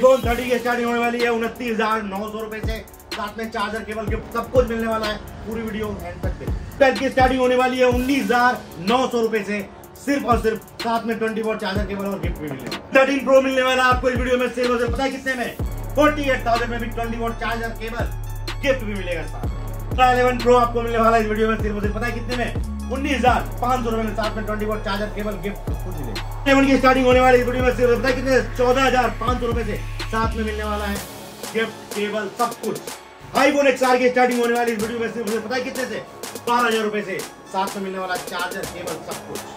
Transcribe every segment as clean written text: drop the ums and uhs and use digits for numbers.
iPhone 30 की starting होने वाली है 29,900 रुपए से, साथ में चार्जर केबल गिफ्ट सब कुछ मिलने वाला है। पूरी वीडियो एंड तक देखिए। 12 की स्टार्टिंग होने वाली है 19,900 रुपए से, सिर्फ और सिर्फ, साथ में 20 वॉट चार्जर केबल और गिफ्ट भी मिलेगा। 13 प्रो मिलने वाला है आपको इस वीडियो में सिर्फ और सिर्फ, पता है कितने में? 48,000 में भी 20 वॉट चार्जर केबल गिफ्ट भी मिलेगा साथ। 11 प्रो आपको मिलने वाला है इस वीडियो में सिर्फ और सिर्फ, पता है कितने में? 19,500 रुपए में, साथ में 20 वॉट चार्जर केबल गिफ्ट सब कुछ मिलेगा। 11 की स्टार्टिंग होने वाली इस वीडियो में सिर्फ, पता है कितने? 14,500 रुपए से, साथ में मिलने वाला है गिफ्ट केबल सब कुछ। iPhone XR की स्टार्टिंग होने वाली इस वीडियो में सिर्फ, पता है कितने से? 12,000 रुपए से, साथ में मिलने वाला चार्जर केबल सब कुछ।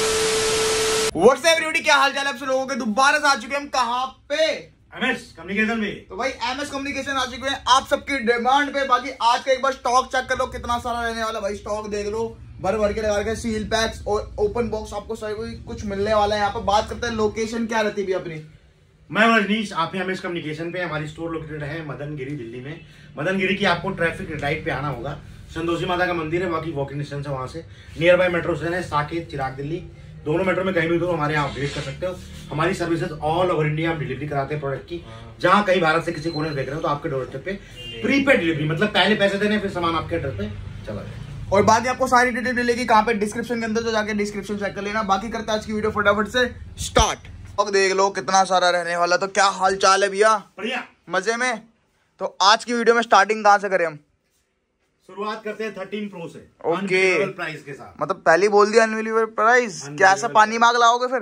व्हाट्सएप एवरीबॉडी, क्या हाल चाल है आप सब लोगों के? दोबारा से आ चुके हैं हम कहाँ पे? MS कम्युनिकेशन में। तो भाई MS कम्युनिकेशन आ चुके हैं आप सबकी डिमांड पे। बाकी आज का एक बार स्टॉक चेक कर लो कितना सारा रहने वाला। भाई स्टॉक देख लो, भर भर के लगा के, सील पैक्स और ओपन बॉक्स आपको सभी कुछ मिलने वाला है। यहाँ पे बात करते हैं लोकेशन क्या रहती है अपनी। मैं रजनीश, आप MS कम्युनिकेशन पे। हमारी स्टोर लोकेटेड है मदनगिरी दिल्ली में। मदनगिरी की आपको ट्रैफिक लाइट पे आना होगा। संतोषी माता का मंदिर है, बाकी वॉकिंग डिस्टेंस है वहां से। नियर बाय मेट्रो स्टेशन है साकेत, चिराग दिल्ली, दोनों मेट्रो में कहीं भी दो हमारे यहाँ विजिट कर सकते हो। हमारी सर्विसेज ऑल ओवर इंडिया हम डिलीवरी कराते हैं प्रोडक्ट की। जहां कहीं भारत से किसी कोने से देख रहे हो तो आपके डोरस्टेप पे प्रीपेड डिलीवरी, मतलब पहले पैसे देने फिर सामान आपके एड्रेस पे चला जाए। और बाकी आपको सारी डिटेल मिलेगी कहाँ पे? डिस्क्रिप्शन के अंदर, तो जाके डिस्क्रिप्शन चेक कर लेना। बाकी करते हैं आज की वीडियो फटाफट से स्टार्ट। अब देख लो कितना सारा रहने वाला। तो क्या हाल चाल है भैया? बढ़िया, मजे में। तो आज की वीडियो में स्टार्टिंग कहाँ से करें हम? शुरुआत करते हैं 13 प्रो से। ओके, प्राइस के साथ। मतलब पहले ही बोल दिया अनबिलीवेबल प्राइस। क्या ऐसा पानी मांग लाओगे फिर?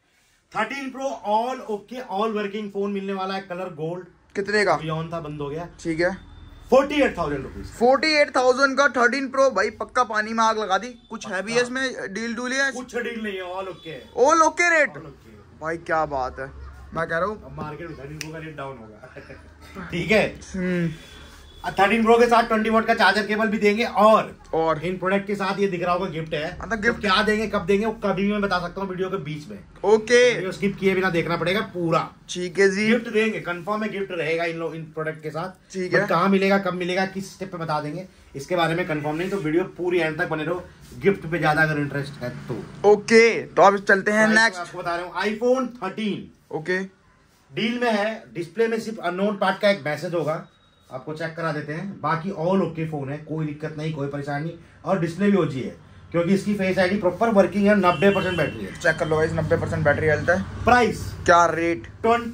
13 pro all okay, all working phone मिलने वाला है, कलर गोल्ड। कितने का? बियॉन्ड था, बंद हो गया। ठीक है, 48,000 रुपीज। 48,000 का 13 प्रो। भाई पक्का पानी में आग लगा दी। कुछ है भी है इसमें डील डूल है? कुछ डील नहीं है, all okay. All okay rate? भाई क्या बात है, मैं कह रहा हूँ मार्केट में 13 प्रो का रेट डाउन होगा। ठीक है। 13 प्रो के साथ 20 वॉट का चार्जर केबल भी देंगे, और इन प्रोडक्ट के साथ ये दिख रहा होगा गिफ्ट है। मतलब गिफ्ट क्या देंगे, कब देंगे, वो कभी मैं बता सकता हूँ वीडियो के बीच में। ओके, स्किप किए बिना देखना पड़ेगा पूरा। ठीक है जी। गिफ्ट देंगे, कंफर्म है गिफ्ट रहेगा इन प्रोडक्ट के साथ। ठीक है, कहाँ मिलेगा, कब मिलेगा, किस स्टेप पे बता देंगे, इसके बारे में कंफर्म नहीं। तो वीडियो पूरी एंड तक बने रहो, गिफ्ट पे ज्यादा अगर इंटरेस्ट है तो। ओके, तो अब चलते हैं नेक्स्ट। आपको बता रहा हूँ iPhone 13 ओके, डील में है। डिस्प्ले में सिर्फ अननोन पार्ट का एक मैसेज होगा, आपको चेक करा देते हैं। बाकी ऑल ओके फोन है, कोई दिक्कत नहीं, कोई परेशानी। और डिस्प्ले भी ओजी है क्योंकि इसकी फेस आईडी प्रॉपर वर्किंग है। 90% बैटरी है, चेक कर लो गाइस, 90% बैटरी हेल्थ है। प्राइस क्या रेट?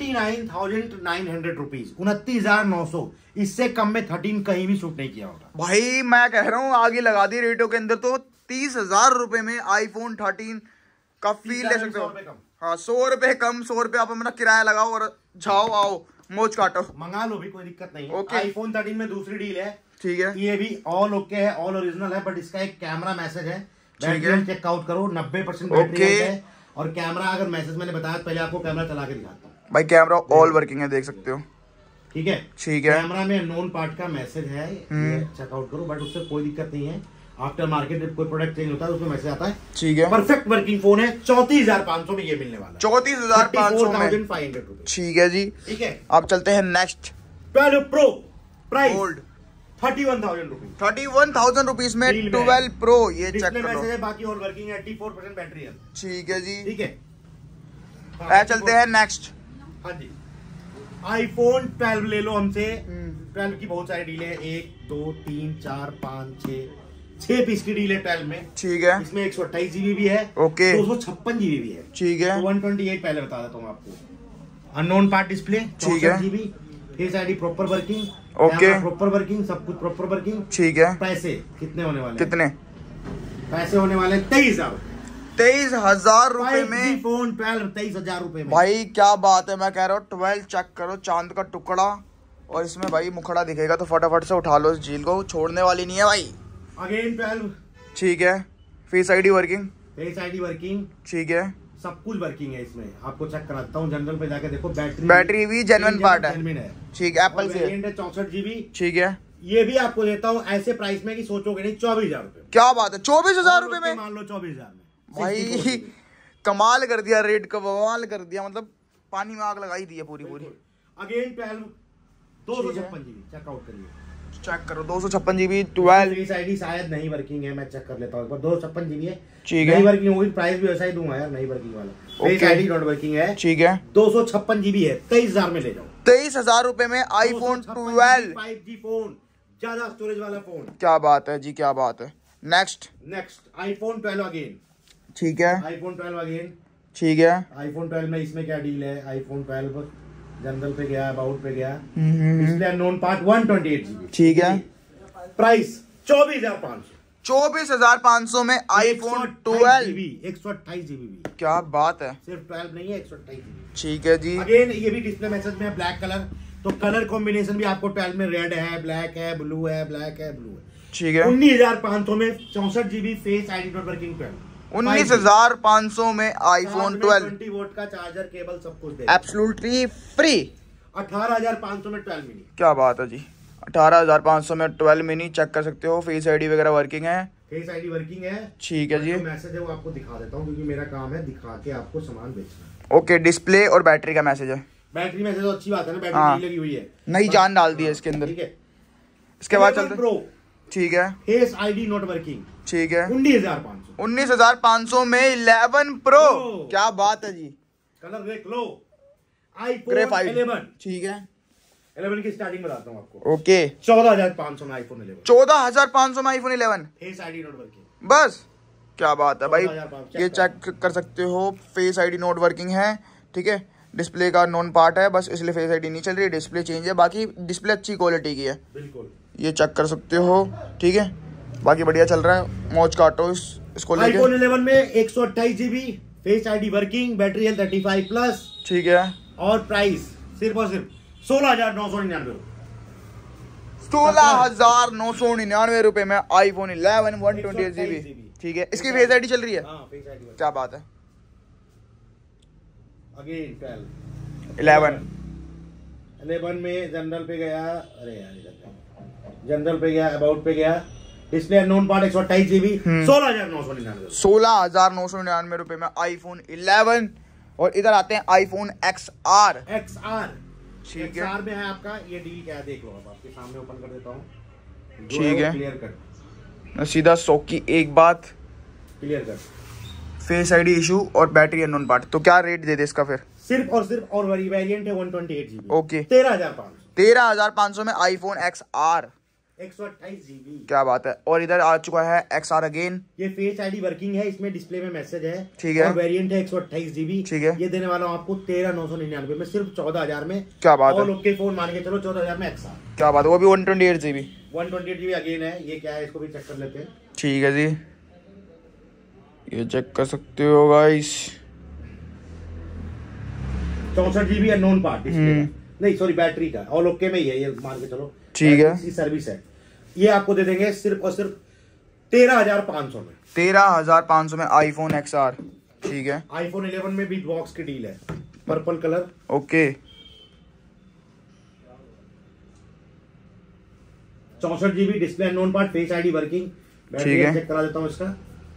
29,900 रुपीज, 29,900। इससे कम में 13 कहीं भी शूट नहीं किया होगा। भाई मैं कह रहा हूँ आगे लगा दी रेटों के अंदर। तो 30,000 रुपए में iPhone 13 का फील ले सकते हो। हाँ, 100 रुपए कम, 100 रुपए आप अपना किराया लगाओ और जाओ आओ मौज काटो, मंगा लो भी, कोई दिक्कत नहीं है। ओके। iPhone 13 में दूसरी डील है। ठीक है, ये भी ऑल ओके है, ऑल ओरिजिनल है, बट इसका एक कैमरा मैसेज है। ठीक है, चेकआउट करो, 90% बैटरी है। और कैमरा अगर मैसेज मैंने बताया, पहले आपको कैमरा चला के दिखाता हूँ। भाई कैमरा ऑल वर्किंग है, देख सकते हो। ठीक है, ठीक है। कैमरा में नोन पार्ट का मैसेज है, चेकआउट करो, बट उससे कोई दिक्कत नहीं है। आफ्टर मार्केट कोई प्रोडक्ट चेंज होता है उसमें मैसेज आता है। ठीक है, परफेक्ट वर्किंग फोन है। 34,500 में ये मिलने वाला है। 34,500 में। ठीक है जी, ठीक है। आप चलते हैं next. 12 pro price gold 31,000 rupees. 31,000 rupees में 12 प्रो। ये चेक कर लो, बाकी और वर्किंग है, 84% बैटरी है। ठीक है जी, ठीक है। चलते हैं नेक्स्ट। हाँ जी, iPhone 12 ले लो हमसे। 12 की बहुत सारी डील है, 1 2 3 4 5 6 पीस की डील है 12 में। ठीक है, इसमें 128 GB भी है, ओके, 256 GB भी है। ठीक है, 128 पहले बता देता हूँ आपको। अननोन पार्ट डिस्प्ले, ठीक है, GB, face ID proper working, okay, proper working, सब कुछ प्रॉपर वर्किंग। ठीक है, पैसे कितने होने वाले? कितने पैसे होने वाले? 23,000 रुपए में फोन 12, 23,000 रुपए में। भाई क्या बात है, मैं कह रहा हूँ 12 चेक करो, चांद का टुकड़ा। और इसमें भाई मुखड़ा दिखेगा तो फटाफट से उठा लो, इस झील को छोड़ने वाली नहीं है भाई। अगेन 12, ठीक है, face ID working, face ID working, ठीक है, सब कुछ वर्किंग है। इसमें आपको चेक कराता हूँ, जनरल पे जाके देखो, बैटरी भी जेन्युइन पार्ट है। ठीक है, एप्पल से 64 GB। ठीक है, ये भी आपको देता हूँ ऐसे प्राइस में कि सोचोगे नहीं, 24,000 रुपए। क्या बात है, 24,000 रुपए में? मान लो 24,000 में। भाई कमाल कर दिया, रेट का बवाल कर दिया, मतलब पानी में आग लगाई दी है पूरी पूरी। अगेन 12, 256 GB, चेकआउट करिए। चेक करो 256 GB 12 फेस आईडी शायद नहीं वर्किंग है, मैं चेक कर लेता हूँ एक बार। 256 GB है, ठीक है। नहीं वर्किंग होगी, प्राइस भी वैसा ही दूंगा यार, नहीं वर्किंग वाला। फेस आईडी नॉट वर्किंग है, ठीक है। 256 GB है, 23,000 में ले जाओ। 23,000 रुपए में iPhone 12 5G फोन, ज्यादा स्टोरेज वाला फोन। क्या बात है जी, क्या बात है। नेक्स्ट iPhone 12 अगेन, ठीक है। iPhone 12 अगेन, ठीक है। iPhone 12 में इसमें क्या डील है? iPhone 12 जनरल पे गया, अबाउट पे गया, डिस्प्ले अननोन पार्ट 128 GB, ठीक है। प्राइस 24,500, 24,500 में iPhone 12 128 GB। क्या बात है, सिर्फ 12 नहीं है, 128 GB। ठीक है जी। अगेन ये भी डिस्प्ले मैसेज में है, ब्लैक कलर, तो कलर कॉम्बिनेशन भी आपको 12 में रेड है, ब्लैक है, ब्लू है, ब्लैक है, ब्लू है, ठीक है। 19,500 में 64 GB face ID not working 12, 19,500 में iPhone 12 20 वोल्ट का चार्जर, केबल सब कुछ एब्सोल्युटली फ्री। 18,500 में 12 मिनी। क्या बात है जी, 18,500 में 12 मिनी चेक कर सकते हो। फेस आईडी वगैरह वर्किंग है, फेस आईडी वर्किंग है, ठीक है जी। जो मैसेज है वो आपको दिखा देता हूँ, क्योंकि मेरा काम है दिखा के आपको सामान बेचना। ओके, डिस्प्ले और बैटरी का मैसेज है। बैटरी मैसेज तो अच्छी बात है ना, बैटरी हाँ। नहीं लगी हुई है, नई जान डाल दी है इसके अंदर, ठीक है। इसके बाद चलते प्रो, ठीक है। फेस आईडी नॉट वर्किंग, ठीक है। 19,500, 19,500 में 11 प्रो, क्या बात है जी। कलर देख लो, ग्रे iPhone 11, ठीक है। 11 की स्टार्टिंग बताता हूँ आपको, ओके, 14,500 में iPhone 11, 14,500 में iPhone 11, face ID not working, बस। क्या बात है भाई, 14,500 ये चेक कर सकते हो। फेस आईडी नोट वर्किंग है, ठीक है। डिस्प्ले का नॉन पार्ट है, बस इसलिए फेस आईडी नहीं चल रही है, डिस्प्ले चेंज है, बाकी डिस्प्ले अच्छी क्वालिटी की है, बिल्कुल। ये चेक कर सकते हो, ठीक है। बाकी बढ़िया चल रहा है, मौज काटो इसको लेके। iPhone 11 में 128 GB, face ID working, battery health 35+, ठीक है। और प्राइस सिर्फ और सिर्फ 16,999, 16,999 रुपए में iPhone 11 128 GB, ठीक है। इसकी फेस आईडी चल रही है, हाँ, फेस आईडी। क्या बात है। अगेन 11 में जनरल पे गया, अरे यार जनरल पे गया, अबाउट पे गया, डिस्प्ले अननोन पार्ट 128 GB, 16,999, 16,999 रुपए में iPhone 11। और इधर आते हैं iPhone XR, ठीक है। XR में है आपका ये डील क्या है देख लो, अब आपके सामने ओपन कर देता हूँ, ठीक है। क्लियर कट, सीधा 100 की एक बात, clear cut, face ID issue और बैटरी अननोन पार्ट। तो क्या रेट दे दे इसका फिर? सिर्फ और वेरिएंट है 128 GB, ओके, 13,500, 13,500 में iPhone XR, 128 GB, क्या बात है। और इधर आ चुका है XR अगेन, ये फेस आईडी वर्किंग है, इसमें डिस्प्ले में मैसेज है, ठीक है। और वेरिएंट है 128 GB, ठीक है। ये देने वाला हूँ आपको 13,999 में, सिर्फ 14,000 में, क्या बात है। और ओके फोन मान के चलो 14,000 में XR, क्या बात है, वो भी 128 GB, 128 GB अगेन है। ये क्या है इसको भी चेक कर लेते हैं, ठीक है जी। ये चेक कर सकते हो guys, 64 GB unknown part display, नहीं सॉरी बैटरी का, ऑल ओके में ही है ये मान के चलो, ठीक है। इसकी सर्विस है, ये आपको दे देंगे सिर्फ और सिर्फ 13,500 में, 13,500 में iPhone XR, ठीक है। iPhone 11 में भी बॉक्स की डील है, purple colour, okay, 64 GB display unknown part, face ID working, battery ठीक है। चेक करा देता हूँ इसका,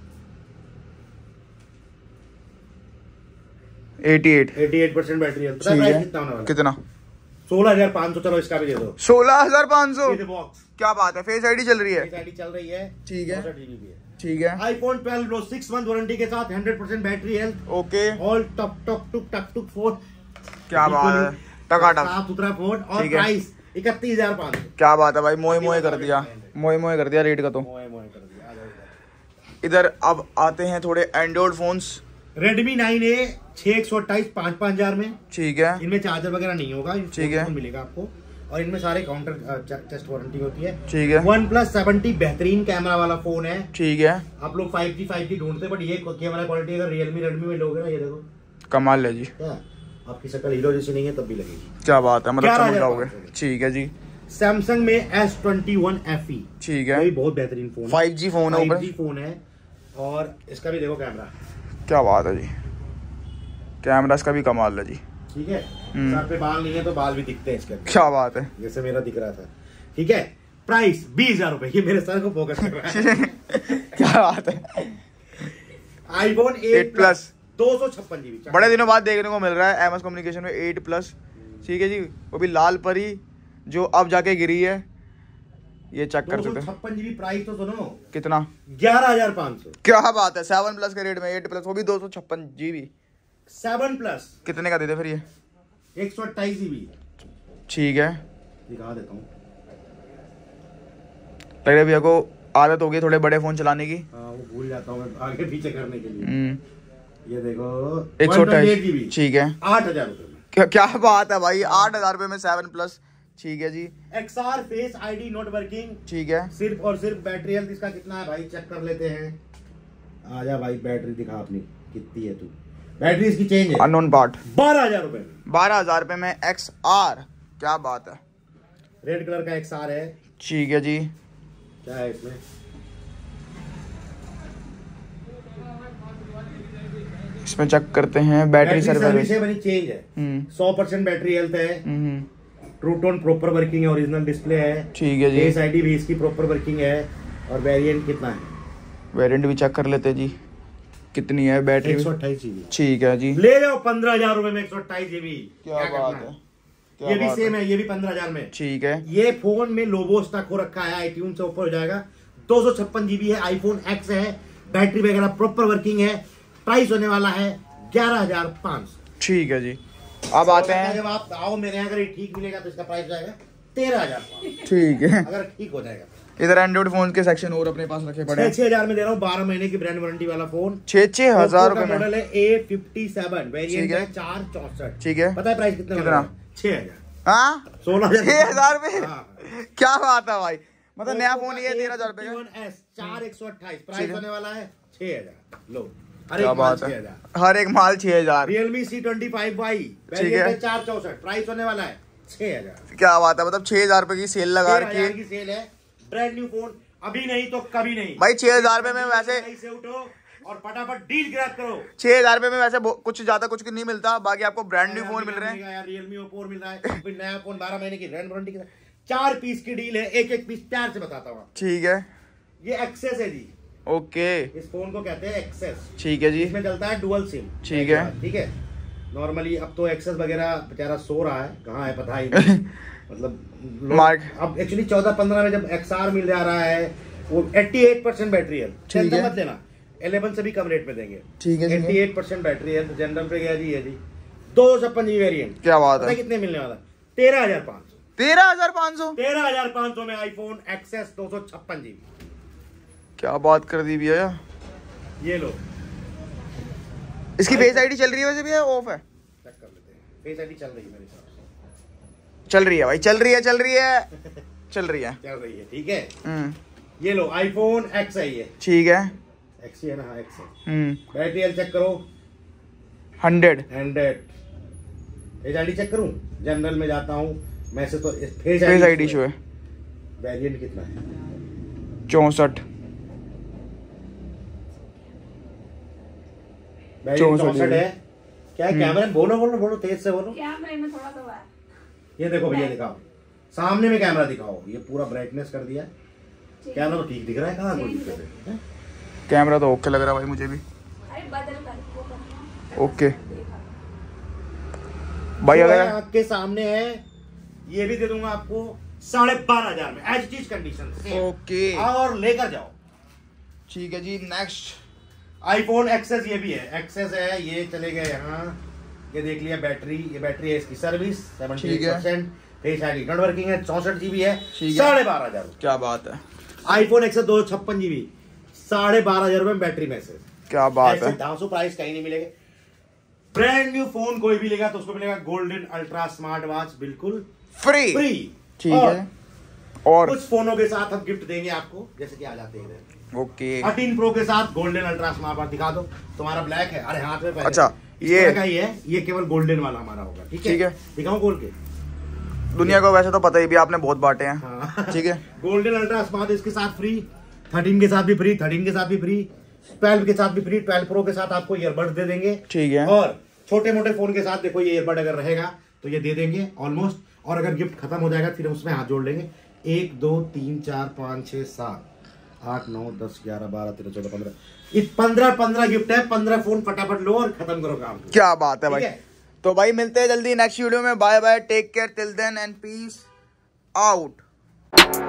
88% बैटरी है, ठीक है। कितना होने वाला? कितना? 16,500, चलो इसका भी दे दो, 16,500, ये बॉक्स, क्या बात है। फेस आईडी चल रही है, फेस आईडी चल रही है, ठीक है। 64 GB भी है, ठीक है। iPhone 12 Pro 6 मंथ वारंटी के साथ 100% बैटरी हेल्थ, ओके, ऑल टक टक फोन, क्या बात है, टकाटक, साफ सुथरा फोन, और ठीक है। प्राइस 31,500, क्या बात है भाई, मोए कर दिया, मोए कर दिया रेट का। तो मोए कर दिया, आ जाओ इधर अब आते हैं थोड़े एंड्रॉइड फोन्स। Redmi 9A 6/128 5,000 में, ठीक है। इनमें चार्जर वगैरह नहीं होगा, ठीक है। मिलेगा आपको, और इनमें सारे काउंटर टेस्ट वारंटी होती है, ठीक है। OnePlus 70 बेहतरीन कैमरा वाला फोन है, ठीक है। आप लोग 5G ढूंढते, बट ये कैमरा क्वालिटी अगर Redmi में लोगे ना, ये देखो कमाल है जी, क्या आपकी शक्ल हीरो जैसी नहीं है तब भी लगेगी, क्या बात है, मतलब चमक 11,500 जाओगे, ठीक है जी। सैमसंग में S21 FE, ठीक ये है। भी बहुत बेहतरीन फोन है, 5G फोन है ऊपर, 5G फोन है, और इसका भी देखो कैमरा, क्या बात है जी, कैमरा इसका भी कमाल है जी, ठीक है। सर पे बाल नहीं है तो बाल भी दिखते हैं इसके अंदर, क्या बात है। जैसे मेरा दिख रहा था, ठीक है। प्राइस 20,000 रुपए, ये मेरे सर को फोकस कर रहा है क्या बात है। iPhone 8 Plus 256 GB, बड़े दिनों बाद देखने को मिल रहा है एमएस कम्युनिकेशन में 8 प्लस, ठीक है जी। वो भी लाल परी जो अब जाके गिरी है, ये चेक कर सकते हैं। 56 GB प्राइस तो सुनो कितना? 11,500। क्या बात है, 7 प्लस के रेट में 8 प्लस, वो भी 256 GB। 7 प्लस कितने का देते फिर ये? 128 GB। ठीक है, दिखा देता हूँ। लग रहा है भैया को आदत हो गई थोड़े बड़े फोन चलाने की। हाँ, वो भूल जाता हूँ मैं आगे पीछे करने के लिए। ये देखो 128 GB। ठीक है, 8,000 रुपए में। क्या बात है भाई, 8,000 रुपए में 7 प्लस। ठीक है जी। XR face ID not working. ठीक है, सिर्फ और सिर्फ बैटरी हेल्थ इसका कितना है भाई, चेक कर लेते हैं। आजा भाई, बैटरी दिखा अपनी कितनी है तू। बैटरी इसकी चेंज है, अननोन पार्ट। 12,000 रुपए में। 12,000 रुपए में XR। क्या बात है, रेड कलर का XR है। ठीक है जी। क्या है इसमें? इसमें चेक करते हैं बैटरी सर्विस है बनी, चेंज है। 100% बैटरी हेल्थ है। ट्रू टोन प्रॉपर वर्किंग है, ओरिजिनल डिस्प्ले है। ठीक है जी। फेस आईडी भी इसकी प्रॉपर वर्किंग है। और वेरिएंट कितना है? वेरिएंट भी चेक कर लेते हैं जी, कितनी है बैटरी? 128 GB। ठीक है जी, ले जाओ 15,000 रुपए में 128 GB। क्या बात है, ये भी सेम है, ये भी 15,000 में। ठीक है, ये फोन में लोगो स्टक हो रखा है, iTunes से ऊपर हो जाएगा। 256 GB है, iPhone X है, बैटरी वगैरह प्रॉपर वर्किंग है। प्राइस होने वाला है 11,500। ठीक है जी। अब आते हैं, जब आप आओ मेरे यहाँ, अगर ये ठीक मिलेगा तो इसका प्राइस जाएगा 13,500। ठीक है, अगर ठीक हो जाएगा। इधर एंड्रॉइड फोन के सेक्शन और अपने पास रखे पड़े हैं। 6,000 में दे रहा हूँ, 12 महीने की ब्रांड वारंटी वाला फोन। 6,000 रुपए में। मॉडल है A57, वेरिएंट है 464। ठीक है, पता है प्राइस कितना? 6,000। हाँ, 16,000 रुपए। क्या बात है भाई, मतलब नया फोन ये 13,000 रुपए का। 4,128 प्राइस होने वाला है 6,000। लो, क्या बात है, हर एक माल 6,000। Realme C25Y, ठीक है, 464 प्राइस होने वाला है 6,000। क्या बात है, मतलब 6,000 रुपए की सेल लगा रखी है। की सेल है, ब्रांड न्यू फोन, अभी नहीं तो कभी नहीं भाई। 6,000 रुपए में वैसे से उठो और फटाफट डील ग्रैब करो। 6,000 रुपए में वैसे कुछ ज्यादा कुछ नहीं मिलता, बाकी आपको ब्रांड न्यू फोन मिल रहे हैं। Realme Oppo मिल रहा है, फिर नया फोन 12 महीने की ब्रांड वारंटी के साथ। 4 पीस की डील है, एक पीस प्यार से बताता हूँ। ठीक है, ये एक्सेस है जी। ओके, इस फोन को कहते हैं एक्सेस। ठीक है जी। इसमें चलता है डुअल सिम। ठीक है, ठीक है। नॉर्मली अब तो एक्सेस वगैरह बेचारा सो रहा है, कहाँ है पता ही नहीं। मतलब अब एक्चुअली 14-15 में जब XR मिल जा रहा है, वो 88% बैटरी है। टेंशन मत लेना, 11 से भी कम रेट में देंगे। ठीक है, 88% बैटरी है। तो जनरल पे गया जी है जी 256 GB वेरिएंट। क्या बात है, कितने मिलने वाला? 13,500। 13,500। 13,500 में आईफोन XS 256 GB। क्या बात कर दी भैया। ये लो, इसकी फेस आईडी चल रही है वैसे भी, ऑफ है? चेक कर लेते हैं। फेस आईडी चल रही है मेरे हिसाब से। चल रही है भाई, चल रही है, चल रही है, चल रही है, चल रही है। ठीक है, ये लो आईफोन X है ये। ठीक है, X ही है ना? हाँ, X है। बैटरी हेल्थ चेक करो, 100। फेस आईडी चेक करूं? जनरल में जाता हूं मैं से, तो फेस आईडी शो है। वेरिएंट कितना है? 64। 64 है। क्या है कैमरा? बोलो तेज से बोलो। कैमरे में थोड़ा सा है। ये देखो भैया, दिखाओ सामने में कैमरा दिखाओ। ये पूरा ब्राइटनेस कर दिया, कैमरा तो ठीक दिख रहा है। कहाँ कोई दिक्कत है? कैमरा तो ओके लग रहा है भाई मुझे भी। अरे बदल कर ओके भाई, अगर आपके सामने है, ये भी दे दूंगा आपको 12,500 में, एज चीज कंडीशन से। ओके, और लेकर जाओ। ठीक है जी। नेक्स्ट आईफोन एक्सेस, ये भी है, एक्सेस है। ये चले गए यहाँ, ये देख लिया बैटरी। ये बैटरी है इसकी service 70%। Face ID not working है, 64 GB है, 12,500। क्या बात है, आईफोन एक्सेस 256 GB, 12,500 रुपए में बैटरी मैसेज। क्या बात है। ढांसू प्राइस कहीं नहीं मिलेगा। ब्रांड न्यू फोन कोई भी लेगा तो उसको मिलेगा गोल्डन अल्ट्रा स्मार्ट वॉच, बिल्कुल फ्री। ठीक है, और कुछ फोनों के साथ हम गिफ्ट देंगे आपको, जैसे कि आ जाते हैं इधर। ओके, 13 प्रो के साथ गोल्डन अल्ट्रा स्मार्ट वॉच दिखा दो। तुम्हारा ब्लैक है, अरे हाथ में पहले। अच्छा, ये का ही है, ये केवल गोल्डन वाला हमारा होगा। ठीक है, दिखाऊं खोल के? दुनिया को वैसे तो पता ही भी, आपने बहुत बांटे हैं। हाँ। ठीक है, गोल्डन अल्ट्रा स्मार्ट इसके साथ फ्री, 13 के साथ भी फ्री, 13 के साथ भी फ्री, 12 के साथ भी फ्री, 12 प्रो के साथ आपको ईयरबड दे देंगे। ठीक है, और छोटे मोटे फोन के साथ देखो ये ईयरबड अगर रहेगा तो ये दे देंगे ऑलमोस्ट। और अगर गिफ्ट खत्म हो जाएगा फिर उसमें हाथ जोड़ लेंगे। 1 2 3 4 5 6 7 8 9 10 11 12 13 14 15 ये 15 गिफ्ट है। 15 फोन फटाफट लो और खत्म करो काम। क्या बात है भाई। तो भाई मिलते हैं जल्दी नेक्स्ट वीडियो में। Bye bye, take care till then and peace out.